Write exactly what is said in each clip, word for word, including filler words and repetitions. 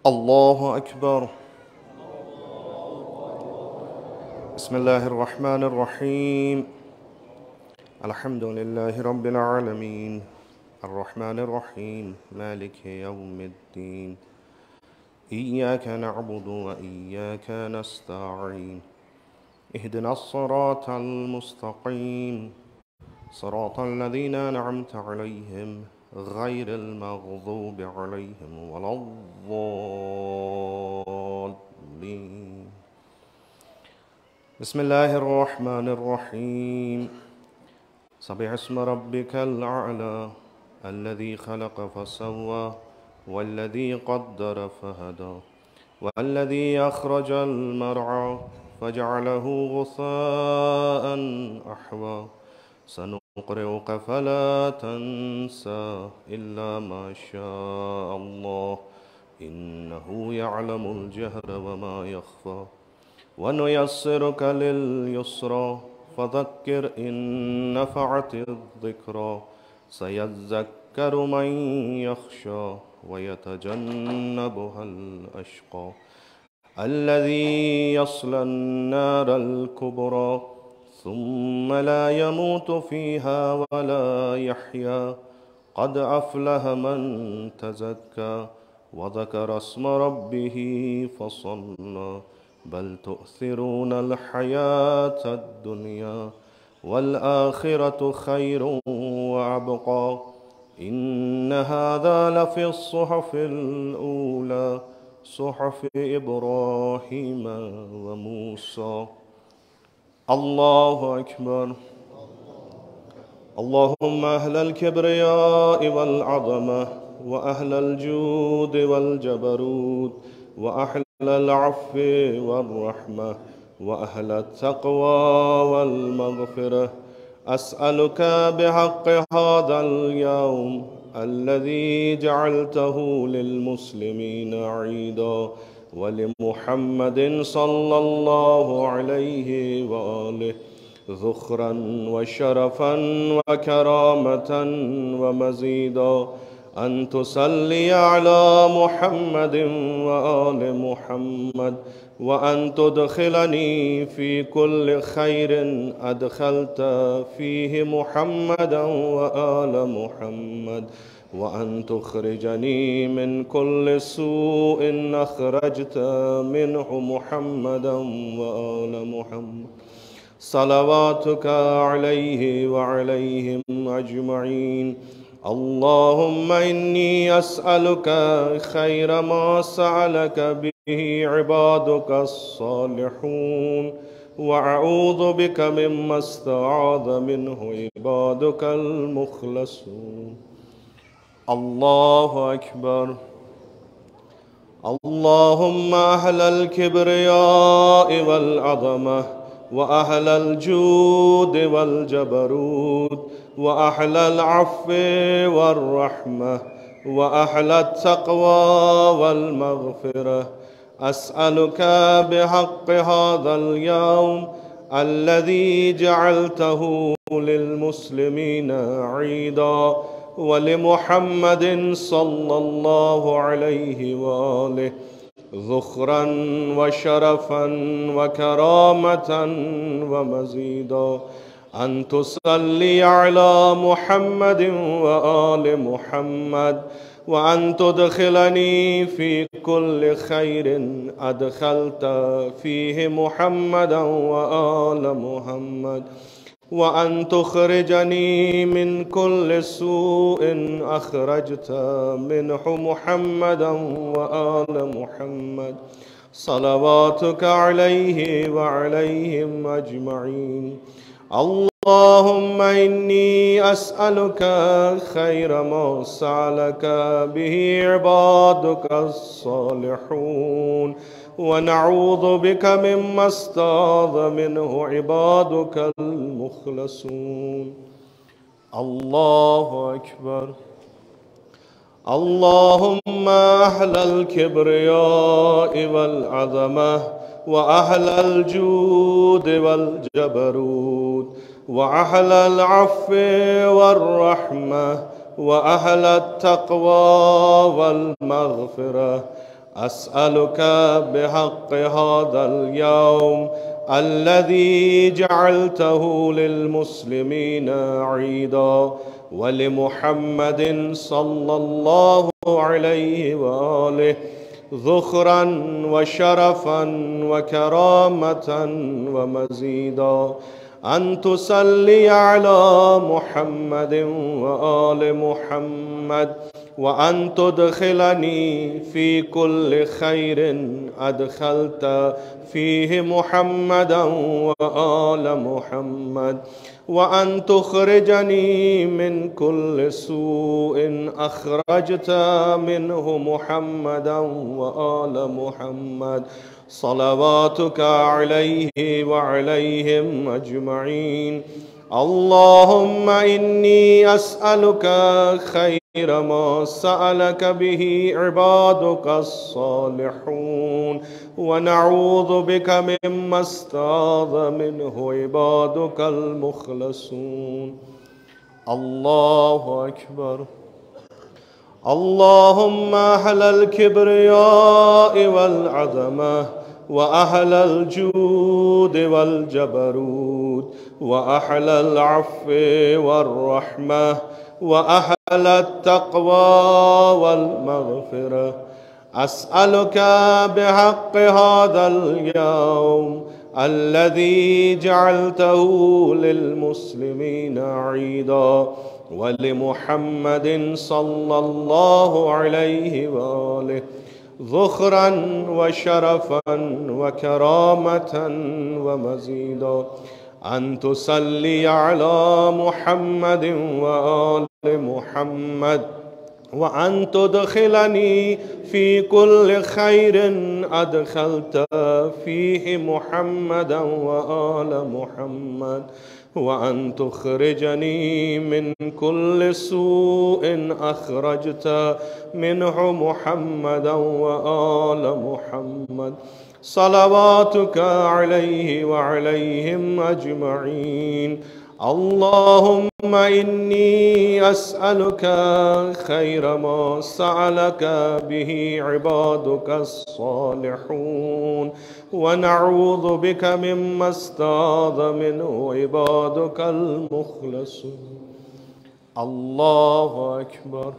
الله أكبر. بسم الله الرحمن الرحيم. الحمد لله رب العالمين الرحمن الرحيم مالك يوم الدين إياك نعبد وإياك نستعين اهدنا الصراط المستقيم صراط الذين أنعمت عليهم غير المغضوب عليهم ولا الضالين. بسم الله الرحمن الرحيم. سبح اسم ربك الأعلى الذي خلق فسوى والذي قدر فهدى والذي أخرج المرعى فجعله غثاء أحوى سنقرئك فلا تنسى إلا ما شاء الله إنه يعلم الجهر وما يخفى ونيسرك لليسرى فذكر إن نفعت الذكرى سيذكر من يخشى ويتجنبها الأشقى الذي يصلى النار الكبرى ثم لا يموت فيها ولا يحيا قد أفلح من تزكى وذكر اسم ربه فصلى بل تؤثرون الحياة الدنيا والآخرة خير وأبقى إن هذا لفي الصحف الأولى صحف إبراهيم وموسى. الله أكبر. اللهم أهل الكبرياء والعظمة وأهل الجود والجبروت وأهل العفو والرحمة وأهل التقوى والمغفرة أسألك بحق هذا اليوم الذي جعلته للمسلمين عيدا ولمحمد صلى الله عليه وآله ذخرا وشرفا وكرامة ومزيدا أن تصلي على محمد وآل محمد وأن تدخلني في كل خير أدخلت فيه محمدا وآل محمد وأن تخرجني من كل سوء أخرجت منه محمدا وآل محمد صلواتك عليه وعليهم أجمعين. اللهم إني أسألك خير ما سألك به عبادك الصالحون وأعوذ بك مما استعاذ منه عبادك المخلصون. الله أكبر. اللهم أهل الكبرياء والعظمة وأهل الجود والجبروت وأهل العفو والرحمة وأهل التقوى والمغفرة أسألك بحق هذا اليوم الذي جعلته للمسلمين عيدا ولمحمد صلى الله عليه وآله ذخرا وشرفا وكرامة ومزيدا أن تصلي على محمد وآل محمد وأن تدخلني في كل خير أدخلت فيه محمدا وآل محمد وأن تخرجني من كل سوء أخرجت منه محمدا وآل محمد صلواتك عليه وعليهم أجمعين. اللهم إني أسألك خير ما سألك به عبادك الصالحون ونعوذ بك مما استعاذ منه عبادك المخلصون. الله أكبر. اللهم أهل الكبرياء والعظمة وأهل الجود والجبروت وأهل العفو والرحمة وأهل التقوى والمغفرة أسألك بحق هذا اليوم الذي جعلته للمسلمين عيدا ولمحمد صلى الله عليه وآله ذخرا وشرفا وكرامة ومزيدا، أن تصلي على محمد وآل محمد، وأن تدخلني في كل خير أدخلت فيه محمدا وآل محمد، وأن تخرجني من كل سوء أخرجت منه محمدا وآل محمد، صلواتك عليه وعليهم أجمعين. اللهم إني أسألك خير ما سألك به عبادك الصالحون، ونعوذ بك مما استعاذ منه عبادك المخلصون. الله أكبر. اللهم أهل الكبرياء والعظمة، وأهل الجود والجبروت، وأهل العفو والرحمة، وأهل التقوى والمغفرة، أسألك بحق هذا اليوم الذي جعلته للمسلمين عيدا ولمحمد صلى الله عليه وآله ذخرا وشرفا وكرامة ومزيدا، أن تصلي على محمد وآل محمد، وأن تدخلني في كل خير أدخلت فيه محمدا وآل محمد، وأن تخرجني من كل سوء أخرجت منه محمدا وآل محمد، صلواتك عليه وعليهم أجمعين. اللهم إني أسألك خير ما سألك به عبادك الصالحون، ونعوذ بك مما استعاذ منه عبادك المخلصون. الله أكبر.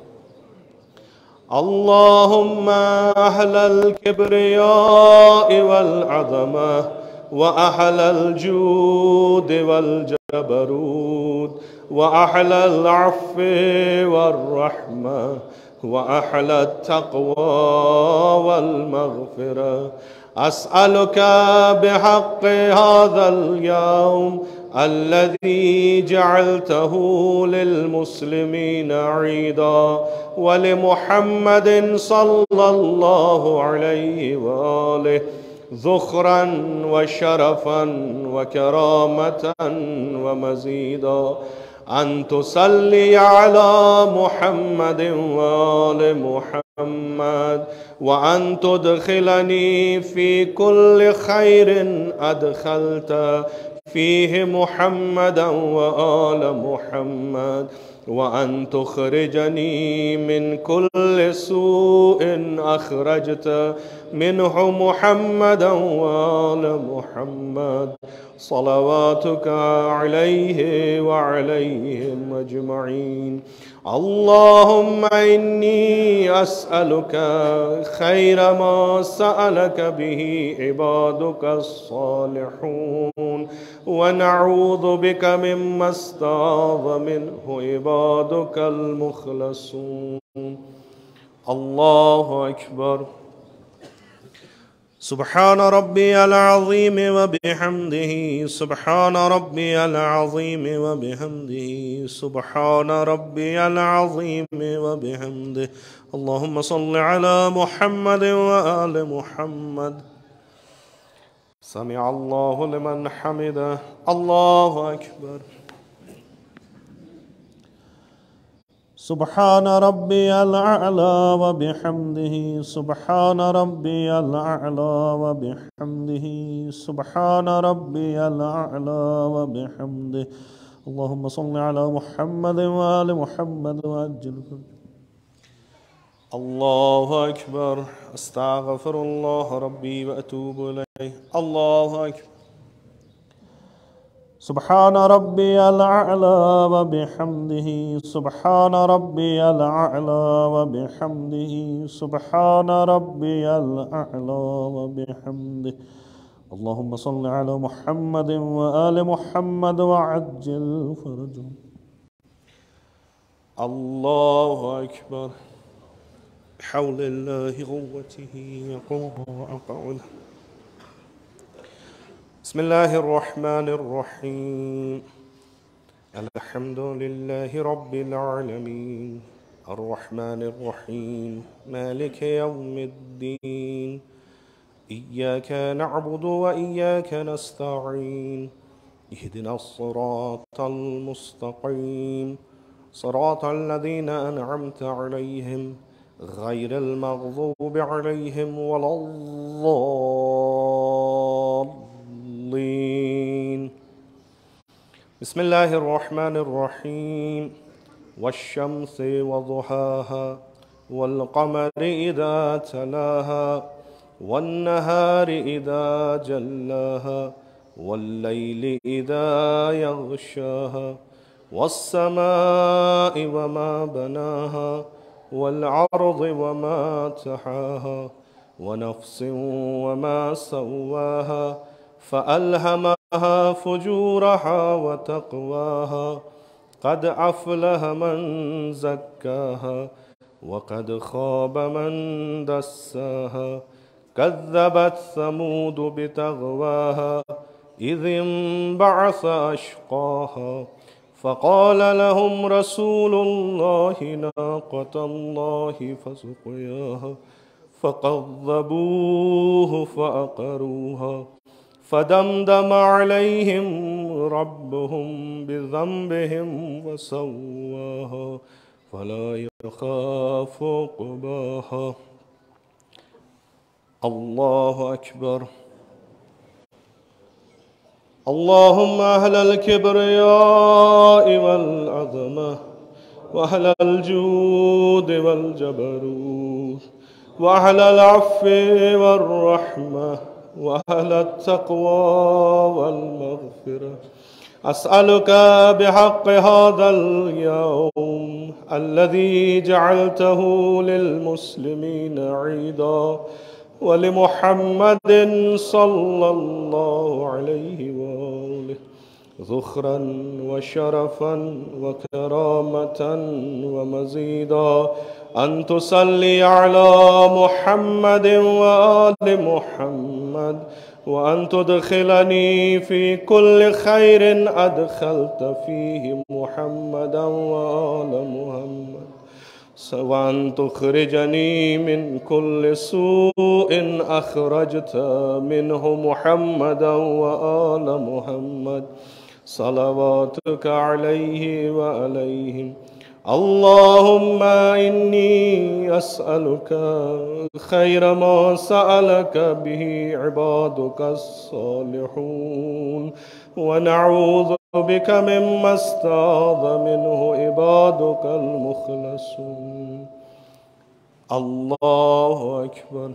اللهم أهل الكبرياء والعظمة، وأهل الجود والجبروت، وأهل العفو والرحمة، وأهل التقوى والمغفرة، أسألك بحق هذا اليوم الذي جعلته للمسلمين عيدا ولمحمد صلى الله عليه وآله ذخرا وشرفا وكرامة ومزيدا، أن تصلي على محمد وآل محمد، وأن تدخلني في كل خير أدخلت فيه محمدا وآل محمد، وأن تخرجني من كل سوء أخرجت منه محمدا وآل محمد، صلواتك عليه وعليهم أجمعين. اللهم إني أسألك خير ما سألك به عبادك الصالحون، ونعوذ بك مما استعاذ منه عبادك المخلصون. الله أكبر. سبحان ربي العظيم وبحمده، سبحان ربي العظيم وبحمده، سبحان ربي العظيم وبحمده. اللهم صل على محمد وآل محمد. سمع الله لمن حمده. الله أكبر. سبحان ربي الأعلى وبحمده، سبحان ربي الأعلى وبحمده، سبحان ربي الأعلى وبحمده. اللهم صل على محمد وآل محمد وعجل. الله أكبر. أستغفر الله ربي وأتوب إليه. الله أكبر. سبحان ربي الأعلى وبحمده سبحان ربي الأعلى وبحمده سبحان ربي الأعلى وبحمده. اللهم صل على محمد وآل محمد وعجل فرجهم. الله أكبر. بحول الله قوته يقوم وأقعد. بسم الله الرحمن الرحيم. الحمد لله رب العالمين الرحمن الرحيم مالك يوم الدين. إياك نعبد وإياك نستعين. اهدنا الصراط المستقيم صراط الذين أنعمت عليهم غير المغضوب عليهم ولا الضالين. بسم الله الرحمن الرحيم. والشمس وضحاها والقمر إذا تلاها والنهار إذا جلاها والليل إذا يغشاها والسماء وما بناها والأرض وما طحاها ونفس وما سواها فألهمها فجورها وتقواها. قد أفلح من زكاها وقد خاب من دساها. كذبت ثمود بتغواها إذ انبعث أشقاها فقال لهم رسول الله ناقة الله فسقياها فكذبوه فعقروها فدمدم عليهم ربهم بذنبهم وسواها فلا يخاف عقباها. الله أكبر. اللهم أهل الكبرياء والعظمة وأهل الجود والجبروت وأهل العفو والرحمة وأهل التقوى والمغفرة، أسألك بحق هذا اليوم الذي جعلته للمسلمين عيدا ولمحمد صلى الله عليه وآله ذخرا وشرفا وكرامة ومزيدا، أن تصلي على محمد وآل محمد، وأن تدخلني في كل خير أدخلت فيه محمدا وآل محمد، وأن تخرجني من كل سوء أخرجت منه محمدا وآل محمد، صلواتك عليه وعليهم. اللهم إني أسألك خير ما سألك به عبادك الصالحون، ونعوذ بك مما استعاذ منه عبادك المخلصون. الله أكبر.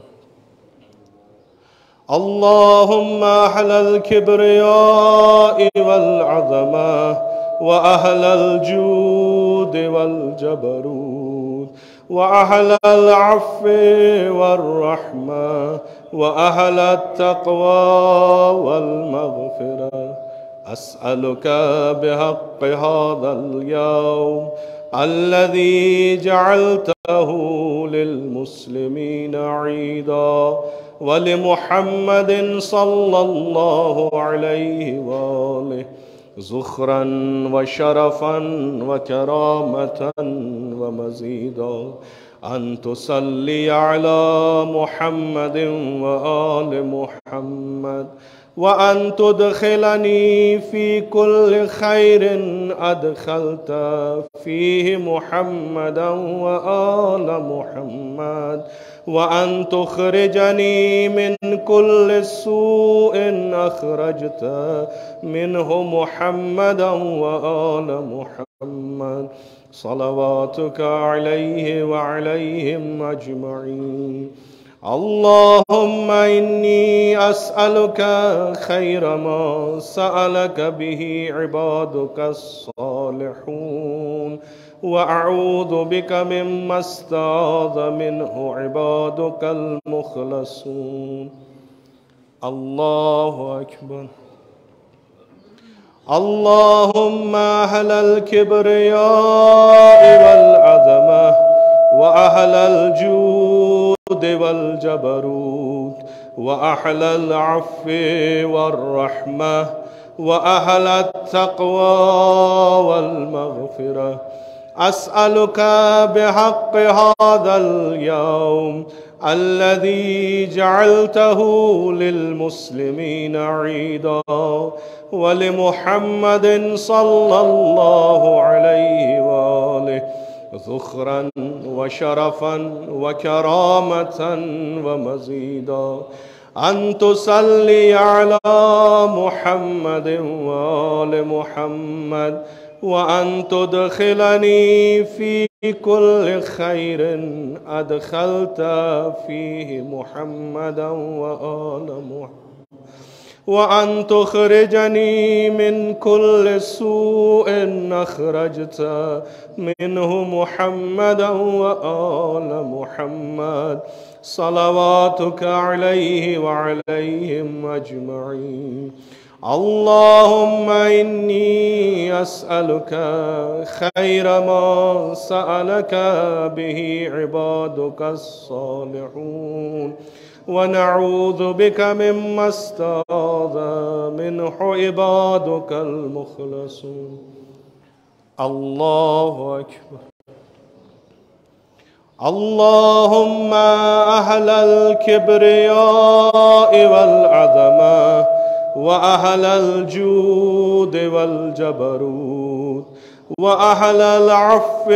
اللهم أهل الكبرياء والعظمة وأهل الجود والجبروت وأهل العفو والرحمة وأهل التقوى والمغفرة، أسألك بحق هذا اليوم الذي جعلته للمسلمين عيدا ولمحمد صلى الله عليه وآله ذخرا وشرفا وكرامة ومزيدا، أن تصلي على محمد وآل محمد، وأن تدخلني في كل خير أدخلت فيه محمدا وآل محمد، وأن تخرجني من كل سوء أخرجت منه محمدا وآل محمد، محمد صلواتك عليه وعليهم أجمعين. اللهم إني أسألك خير ما سألك به عبادك الصالحون، وأعوذ بك مما استعاذ منه عبادك المخلصون. الله أكبر. اللهم أهل الكبرياء والعظمة وأهل الجود والجبروت وأهل العفو والرحمة وأهل التقوى والمغفرة، أسألك بحق هذا اليوم الذي جعلته للمسلمين عيدا، ولمحمد صلى الله عليه وآله ذخرا وشرفا وكرامة ومزيدا، أن تصلي على محمد وآل محمد، وأن تدخلني في كل خير أدخلت فيه محمدا وآل محمد، وأن تخرجني من كل سوء أخرجت منه محمدا وآل محمد، صلواتك عليه وعليهم أجمعين. اللهم إني أسألك خير ما سألك به عبادك الصالحون، ونعوذ بك مما استعاذ منه عبادك المخلصون. الله أكبر. اللهم أهل الكبرياء والعظمة وأهل الجود والجبروت وأهل العفو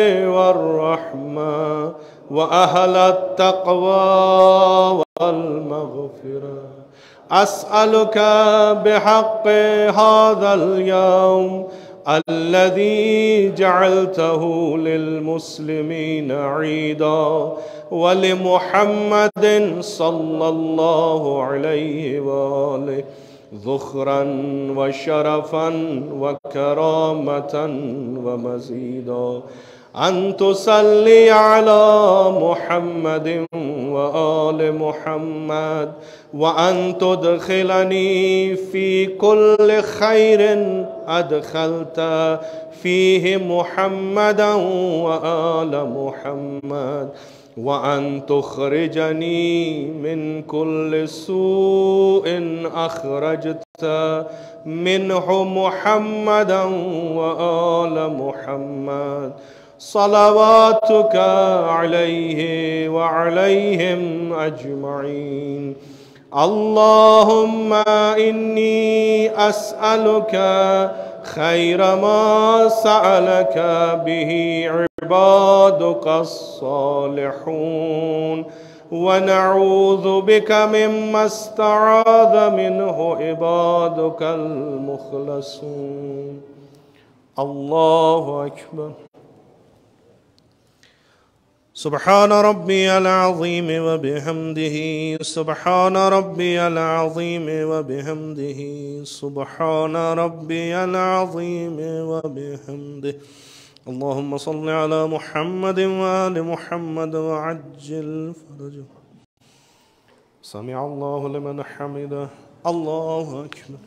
والرحمة وأهل التقوى والمغفرة، أسألك بحق هذا اليوم الذي جعلته للمسلمين عيدا، ولمحمد صلى الله عليه وآله ذخرا وشرفا وكرامة ومزيدا، أن تصلي على محمد وآل محمد، وأن تدخلني في كل خير أدخلت فيه محمدا وآل محمد، وأن تخرجني من كل سوء أخرجت منه محمدا وآل محمد، صلواتك عليه وعليهم أجمعين. اللهم إني أسألك خير ما سألك به عبادك الصالحون، ونعوذ بك مما استعاذ منه عبادك المخلصون. الله أكبر. سبحان ربي العظيم وبحمده، سبحان ربي العظيم وبحمده، سبحان ربي العظيم وبحمده. اللهم صل على محمد وآل محمد وعجل فرجه. سمع الله لمن حمده. الله أكبر.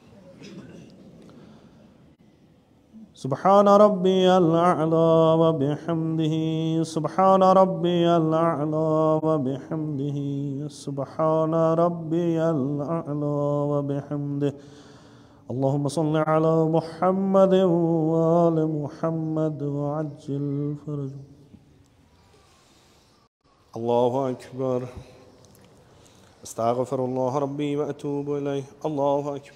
سبحان ربي الأعلى وبحمده، سبحان ربي الأعلى وبحمده، سبحان ربي الأعلى وبحمده. اللهم صل على محمد وآل محمد وعجل فرجه. الله أكبر. أستغفر الله ربي وأتوب إليه. الله أكبر.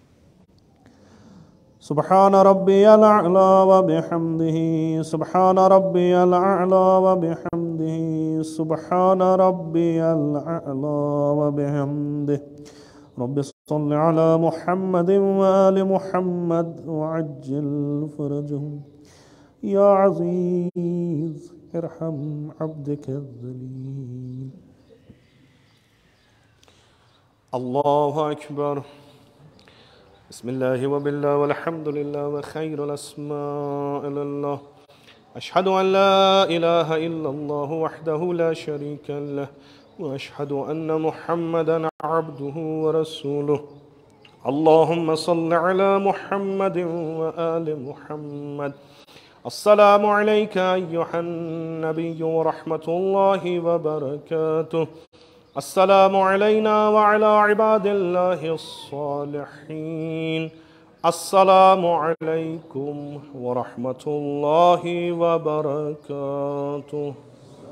سبحان ربي الأعلى وبحمده، سبحان ربي الأعلى وبحمده، سبحان ربي الأعلى وبحمده. رب صل على محمد وآل محمد وعجل فرجهم. يا عزيز ارحم عبدك الذليل. الله أكبر. بسم الله وبالله والحمد لله وخير الأسماء لله. أشهد أن لا إله إلا الله وحده لا شريك له وأشهد أن محمدا عبده ورسوله. اللهم صل على محمد وآل محمد. السلام عليك أيها النبي ورحمة الله وبركاته. السلام علينا وعلى عباد الله الصالحين. السلام عليكم ورحمة الله وبركاته.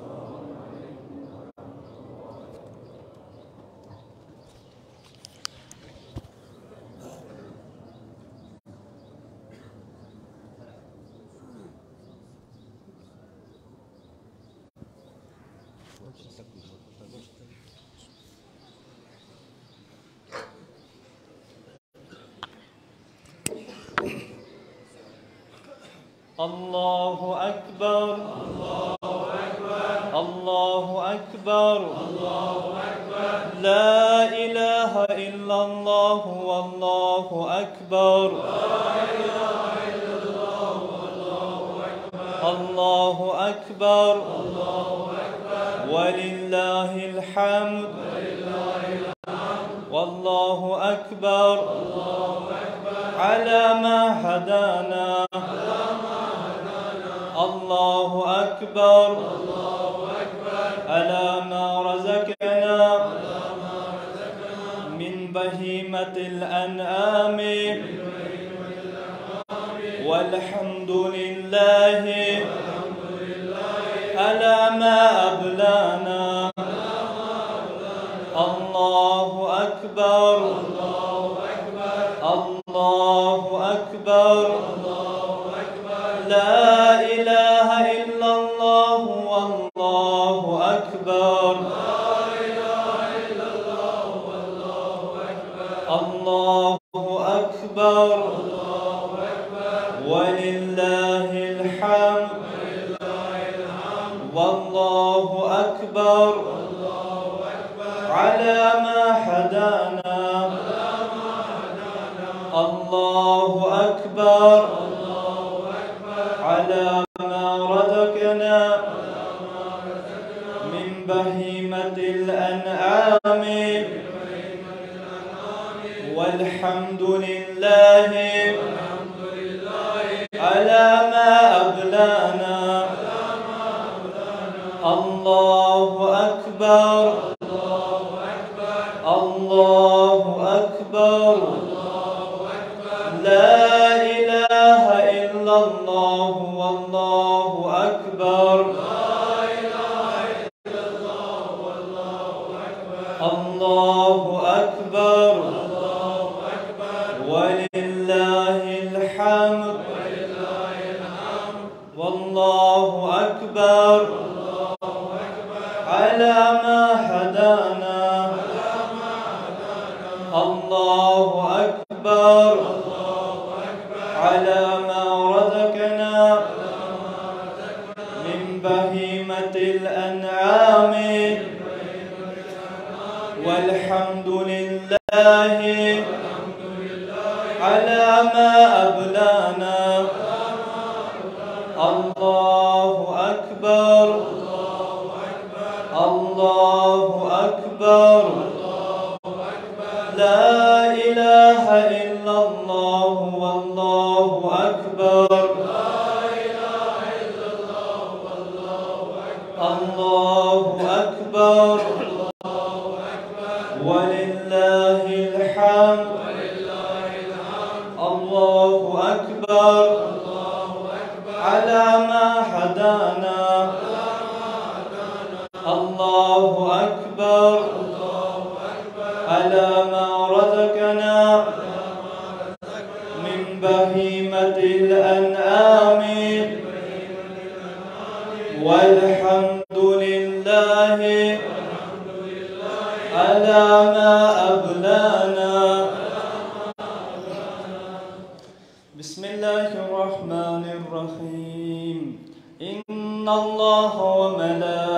الله أكبر الله أكبر الله أكبر الله أكبر. لا إله إلا الله والله أكبر. لا إله إلا الله والله أكبر. الله أكبر الله أكبر. ولله الحمد ولله الحمد. والله أكبر الله أكبر. على ما هدانا. الله أكبر الله أكبر. على ما رزقنا من بهيمة الأنعام والحمد لله على ما أبلانا. الله أكبر الله أكبر. الله أكبر. لا إله إلا الله والله أكبر. لا إله إلا الله والله أكبر. الله أكبر الله أكبر. ولله الحمد ولله الحمد. والله أكبر الله أكبر. على ما هدانا. الله أكبر على ما رزقنا من بهيمة الأنعام والحمد لله على ما أبلانا. الله أكبر الله أكبر. لا إله إلا الله والله أكبر. لا إله إلا الله والله أكبر. الله أكبر الله أكبر. ولله الحمد ولله الحمد. والله أكبر على ما هدانا. الله أكبر على ما رزقنا من بهيمة الأنعام والحمد لله على ما أبلانا. الله أكبر الله أكبر. لا إله إلا الله والله أكبر. الله أكبر ولله الحمد. الله أكبر على ما هدانا. الله أكبر على ما رزقنا من بهيمة الأنعام والحمد لله على ما أبلانا. الرحمن الرحيم إن الله وملائكته